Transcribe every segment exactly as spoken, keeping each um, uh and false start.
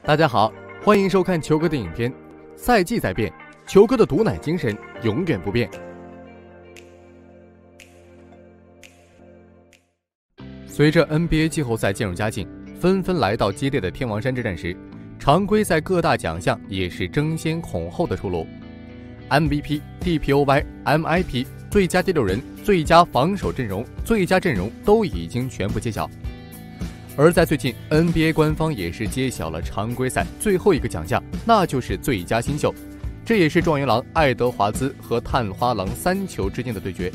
大家好，欢迎收看球哥的影片。赛季在变，球哥的毒奶精神永远不变。随着 N B A 季后赛渐入佳境，纷纷来到激烈的天王山之战时，常规赛各大奖项也是争先恐后的出炉。M V P、D P O Y、M I P、最佳第六人、最佳防守阵容、最佳阵容都已经全部揭晓。而在最近 N B A 官方也是揭晓了常规赛最后一个奖项，那就是最佳新秀，这也是状元郎爱德华兹和探花郎三球之间的对决。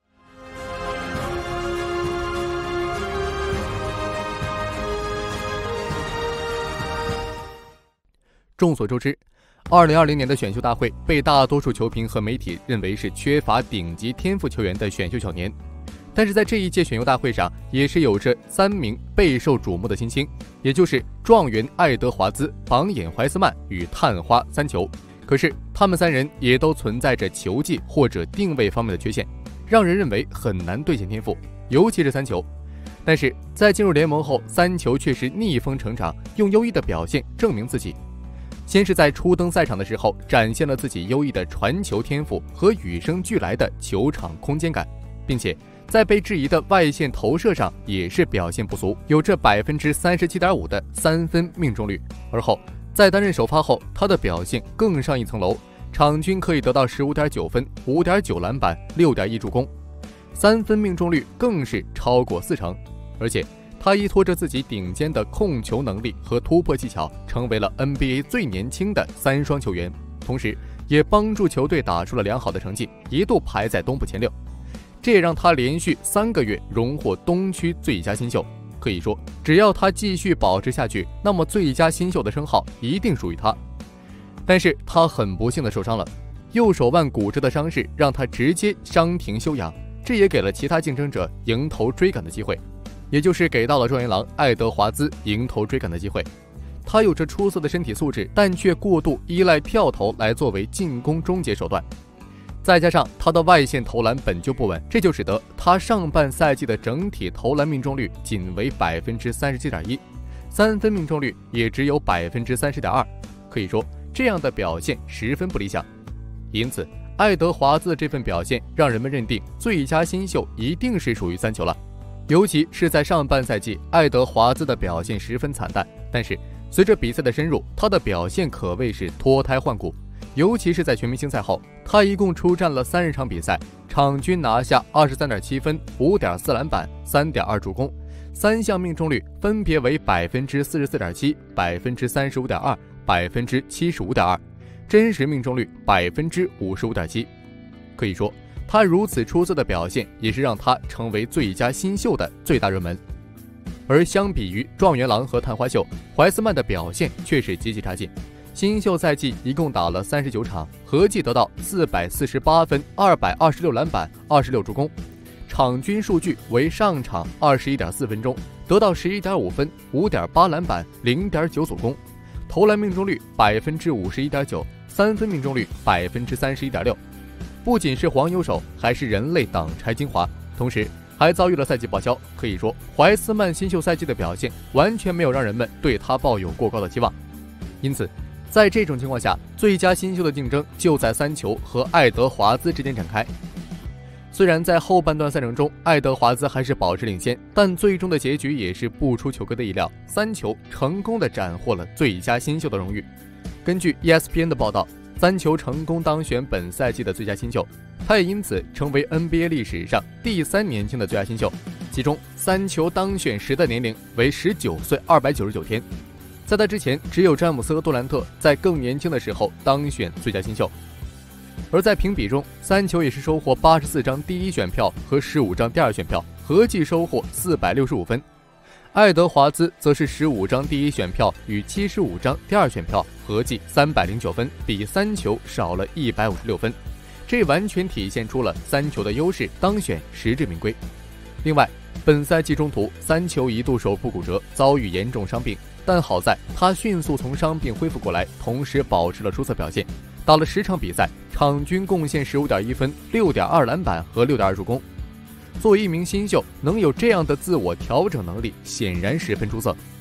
众所周知，二零二零年的选秀大会被大多数球评和媒体认为是缺乏顶级天赋球员的选秀小年。但是在这一届选秀大会上，也是有着三名备受瞩目的新星，也就是状元爱德华兹、榜眼怀斯曼与探花三球。可是他们三人也都存在着球技或者定位方面的缺陷，让人认为很难兑现天赋，尤其是三球。但是在进入联盟后，三球却是逆风成长，用优异的表现证明自己。先是在初登赛场的时候，展现了自己优异的传球天赋和与生俱来的球场空间感，并且在被质疑的外线投射上也是表现不俗，有着 百分之三十七点五 的三分命中率。而后在担任首发后，他的表现更上一层楼，场均可以得到 十五点九分、五点九篮板、六点一助攻，三分命中率更是超过四成。而且他依托着自己顶尖的控球能力和突破技巧，成为了 N B A 最年轻的三双球员，同时也帮助球队打出了良好的成绩，一度排在东部前六。这也让他连续三个月荣获东区最佳新秀。可以说，只要他继续保持下去，那么最佳新秀的称号一定属于他。但是他很不幸的受伤了，右手腕骨折的伤势让他直接伤停休养，这也给了其他竞争者迎头追赶的机会，也就是给到了状元郎爱德华兹迎头追赶的机会。他有着出色的身体素质，但却过度依赖跳投来作为进攻终结手段。再加上他的外线投篮本就不稳，这就使得他上半赛季的整体投篮命中率仅为 百分之三十七点一， 三分命中率也只有 百分之三十点二， 可以说这样的表现十分不理想。因此爱德华兹的这份表现让人们认定最佳新秀一定是属于三球了。尤其是在上半赛季，爱德华兹的表现十分惨淡，但是随着比赛的深入，他的表现可谓是脱胎换骨。尤其是在全明星赛后，他一共出战了三十场比赛，场均拿下 二十三点七分、五点四篮板、三点二助攻，三项命中率分别为 百分之四十四点七、百分之三十五点二、百分之七十五点二， 真实命中率 百分之五十五点七。可以说他如此出色的表现也是让他成为最佳新秀的最大热门。而相比于状元郎和探花秀，怀斯曼的表现却是极其差劲。新秀赛季一共打了三十九场，合计得到四百四十八分、二百二十六篮板、二十六助攻，场均数据为上场 二十一点四分钟得到 十一点五分、五点八篮板、零点九助攻，投篮命中率 百分之五十一点九， 三分命中率 百分之三十一点六， 不仅是黄油手，还是人类挡拆精华，同时还遭遇了赛季报销。可以说怀斯曼新秀赛季的表现完全没有让人们对他抱有过高的期望。因此在这种情况下，最佳新秀的竞争就在三球和爱德华兹之间展开。虽然在后半段赛程中爱德华兹还是保持领先，但最终的结局也是不出球哥的意料，三球成功的斩获了最佳新秀的荣誉。根据 E S P N 的报道，三球成功当选本赛季的最佳新秀，他也因此成为 N B A 历史上第三年轻的最佳新秀，其中三球当选时的年龄为十九岁二百九十九天。在他之前，只有詹姆斯和杜兰特在更年轻的时候当选最佳新秀。而在评比中，三球也是收获八十四张第一选票和十五张第二选票，合计收获四百六十五分。爱德华兹则是十五张第一选票与七十五张第二选票，合计三百零九分，比三球少了一百五十六分。这完全体现出了三球的优势，当选实至名归。另外，本赛季中途三球一度手部骨折，遭遇严重伤病，但好在他迅速从伤病恢复过来，同时保持了出色表现，打了十场比赛，场均贡献 十五点一分、六点二篮板和六点二助攻。作为一名新秀，能有这样的自我调整能力，显然十分出色。其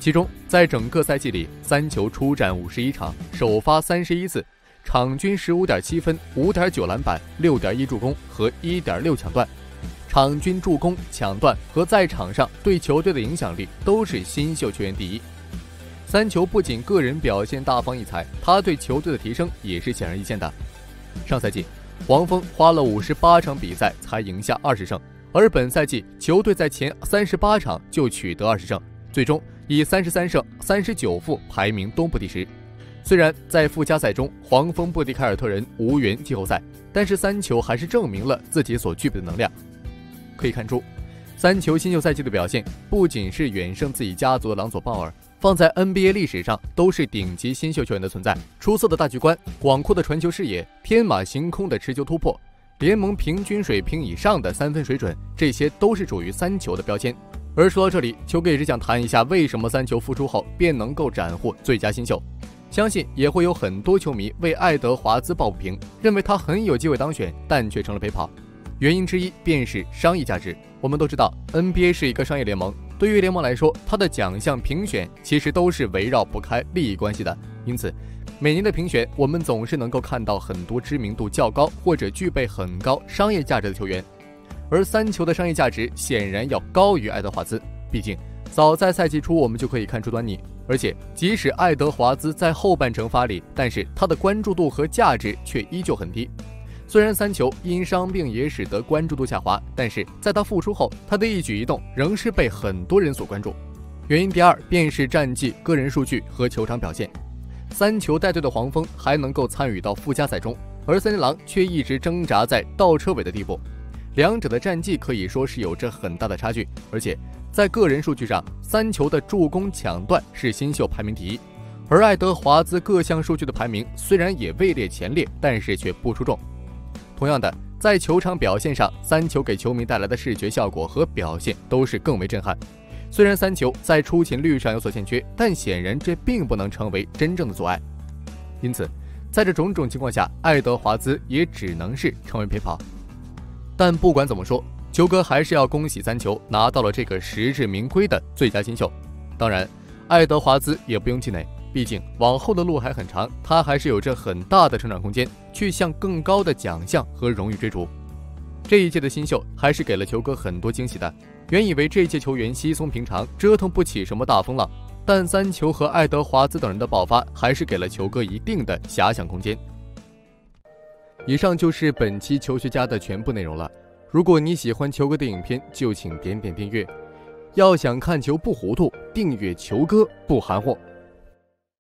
其中，在整个赛季里，三球出战五十一场，首发三十一次，场均 十五点七 分、五点九 篮板、六点一 助攻和 一点六 抢断。场均助攻、抢断和在场上对球队的影响力都是新秀球员第一。三球不仅个人表现大放异彩，他对球队的提升也是显而易见的。上赛季，黄蜂花了五十八场比赛才赢下二十胜，而本赛季球队在前三十八场就取得二十胜，最终以三十三胜三十九负排名东部第十。虽然在附加赛中黄蜂不敌凯尔特人无缘季后赛，但是三球还是证明了自己所具备的能量。可以看出，三球新秀赛季的表现不仅是远胜自己家族的朗佐鲍尔，放在 N B A 历史上都是顶级新秀球员的存在。出色的大局观、广阔的传球视野、天马行空的持球突破、联盟平均水平以上的三分水准，这些都是属于三球的标签。而说到这里，球哥也是想谈一下为什么三球复出后便能够斩获最佳新秀。相信也会有很多球迷为爱德华兹抱不平，认为他很有机会当选，但却成了陪跑。原因之一便是商业价值。我们都知道 N B A 是一个商业联盟，对于联盟来说，它的奖项评选其实都是围绕不开利益关系的，因此每年的评选我们总是能够看到很多知名度较高或者具备很高商业价值的球员，而三球的商业价值显然要高于爱德华兹，毕竟早在赛季初我们就可以看出端倪。而且即使爱德华兹在后半程发力，但是他的关注度和价值却依旧很低。虽然三球因伤病也使得关注度下滑，但是在他复出后，他的一举一动仍是被很多人所关注。原因第二便是战绩、个人数据和球场表现。三球带队的黄蜂还能够参与到附加赛中，而森林狼却一直挣扎在倒车尾的地步。两者的战绩可以说是有着很大的差距，而且在个人数据上，三球的助攻、抢断是新秀排名第一，而爱德华兹各项数据的排名虽然也位列前列，但是却不出众。同样的，在球场表现上，三球给球迷带来的视觉效果和表现都是更为震撼。虽然三球在出勤率上有所欠缺，但显然这并不能成为真正的阻碍。因此，在这种种情况下，爱德华兹也只能是成为陪跑。但不管怎么说，球哥还是要恭喜三球拿到了这个实至名归的最佳新秀。当然，爱德华兹也不用气馁，毕竟往后的路还很长，他还是有着很大的成长空间，去向更高的奖项和荣誉追逐。这一届的新秀还是给了球哥很多惊喜的。原以为这一届球员稀松平常，折腾不起什么大风浪，但三球和爱德华兹等人的爆发，还是给了球哥一定的遐想空间。以上就是本期球学家的全部内容了。如果你喜欢球哥的影片，就请点点订阅。要想看球不糊涂，订阅球哥不含糊。